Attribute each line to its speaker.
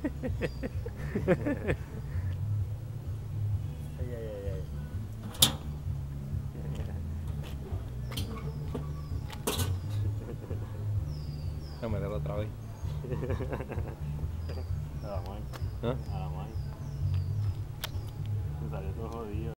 Speaker 1: Ay, ay, ay, ay.
Speaker 2: Voy a meterlo otra vez.
Speaker 1: A la mano.
Speaker 2: ¿Ah?
Speaker 1: A la mano. Me salió todo jodido.